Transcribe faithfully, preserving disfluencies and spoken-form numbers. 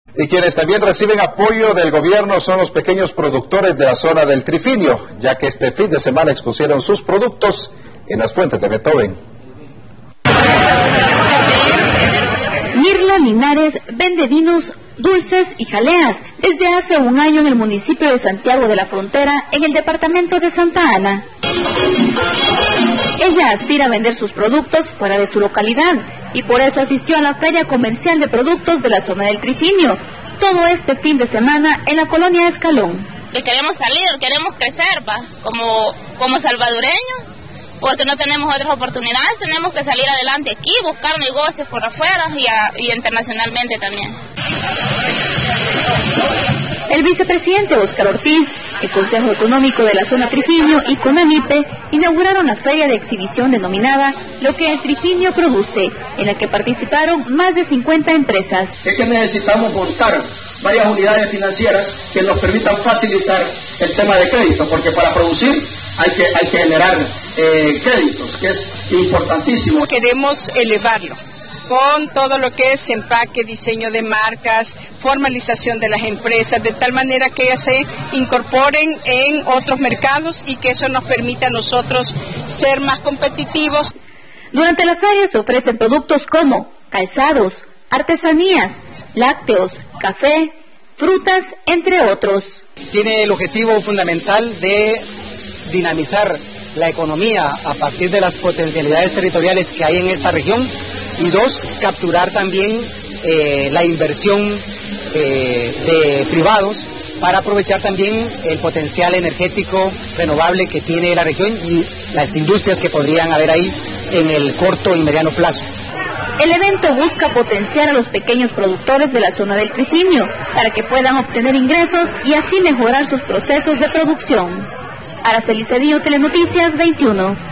Y quienes también reciben apoyo del gobierno son los pequeños productores de la zona del Trifinio, ya que este fin de semana expusieron sus productos en las fuentes de Beethoven. Mirla Linares vende vinos, dulces y jaleas desde hace un año en el municipio de Santiago de la Frontera, en el departamento de Santa Ana. Ella aspira a vender sus productos fuera de su localidad y por eso asistió a la Feria Comercial de Productos de la zona del Trifinio, todo este fin de semana en la colonia Escalón. Y queremos salir, queremos crecer, pa, como, como salvadoreños, porque no tenemos otras oportunidades, tenemos que salir adelante aquí, buscar negocios por afuera y, a, y internacionalmente también. El vicepresidente Óscar Ortiz, el Consejo Económico de la Zona Trifinio y CONAMIPE inauguraron la feria de exhibición denominada Lo que el Trifinio produce, en la que participaron más de cincuenta empresas. Es que necesitamos montar varias unidades financieras que nos permitan facilitar el tema de crédito, porque para producir hay que, hay que generar eh, créditos, que es importantísimo. Queremos elevarlo con todo lo que es empaque, diseño de marcas, formalización de las empresas, de tal manera que ellas se incorporen en otros mercados y que eso nos permita a nosotros ser más competitivos. Durante la feria se ofrecen productos como calzados, artesanías, lácteos, café, frutas, entre otros. Tiene el objetivo fundamental de dinamizar la economía a partir de las potencialidades territoriales que hay en esta región y dos, capturar también eh, la inversión eh, de privados para aprovechar también el potencial energético renovable que tiene la región y las industrias que podrían haber ahí en el corto y mediano plazo. El evento busca potenciar a los pequeños productores de la zona del Trifinio para que puedan obtener ingresos y así mejorar sus procesos de producción. Araceli Cedillo, Telenoticias veintiuno.